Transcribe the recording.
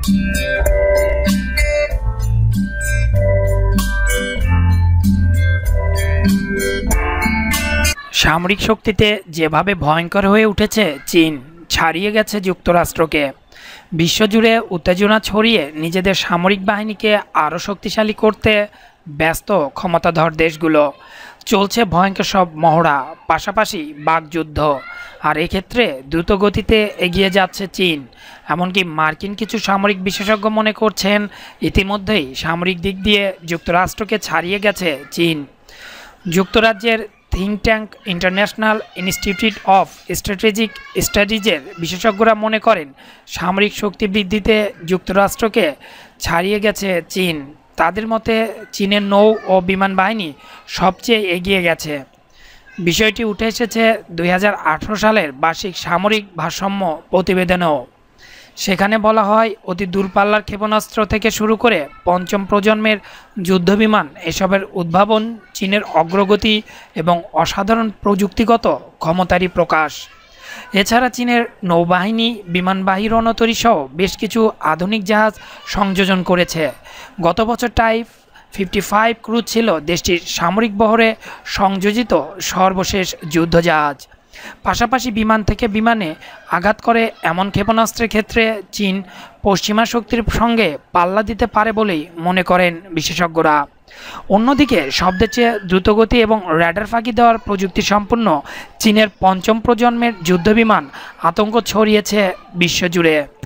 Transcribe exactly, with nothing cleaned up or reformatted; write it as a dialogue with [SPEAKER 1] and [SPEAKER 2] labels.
[SPEAKER 1] সামরিক শক্তিতে যেভাবে ভয়ঙ্কর হয়ে উঠেছে চীন, ছাড়িয়ে গেছে যুক্তরাষ্ট্রকে। বিশ্বজুড়ে উত্তেজনা ছড়িয়ে নিজেদের সামরিক বাহিনীকে আরও শক্তিশালী করতে ব্যস্ত ক্ষমতাধর দেশগুলো। চলছে ভয়ঙ্কর সব মহড়া, পাশাপাশি বাকযুদ্ধ। আর এক্ষেত্রে দ্রুত গতিতে এগিয়ে যাচ্ছে চীন। এমনকি মার্কিন কিছু সামরিক বিশেষজ্ঞ মনে করছেন ইতিমধ্যেই সামরিক দিক দিয়ে যুক্তরাষ্ট্রকে ছাড়িয়ে গেছে চীন। যুক্তরাজ্যের think tank international institute of strategic স্টাডিজের বিশেষজ্ঞরা মনে করেন সামরিক শক্তি বৃদ্ধিতে যুক্তরাষ্ট্রকে ছাড়িয়ে গেছে চীন। তাদের মতে চীনের নৌ ও বিমান বাহিনী সবচেয়ে এগিয়ে গেছে। বিষয়টি উঠে এসেছে দুই হাজার আঠারো সালের বার্ষিক সামরিক ভারসাম্য প্রতিবেদনেও। সেখানে বলা হয় অতি দূরপাল্লার ক্ষেপণাস্ত্র থেকে শুরু করে পঞ্চম প্রজন্মের যুদ্ধবিমান এসবের উদ্ভাবন চীনের অগ্রগতি এবং অসাধারণ প্রযুক্তিগত ক্ষমতারই প্রকাশ। এছাড়া চীনের নৌবাহিনী বিমানবাহী রণতরী সহ বেশ কিছু আধুনিক জাহাজ সংযোজন করেছে। গত বছর টাইপ ফিফটি ফাইভ ক্রুজ ছিল দেশটির সামরিক বহরে সংযোজিত সর্বশেষ যুদ্ধজাহাজ। পাশাপাশি বিমান থেকে বিমানে আঘাত করে এমন ক্ষেপণাস্ত্রের ক্ষেত্রে চীন পশ্চিমা শক্তির সঙ্গে পাল্লা দিতে পারে বলেই মনে করেন বিশেষজ্ঞরা। অন্যদিকে শব্দের চেয়ে দ্রুতগতি এবং র্যাডার ফাঁকি দেওয়ার প্রযুক্তি সম্পন্ন চীনের পঞ্চম প্রজন্মের যুদ্ধবিমান আতঙ্ক ছড়িয়েছে বিশ্বজুড়ে।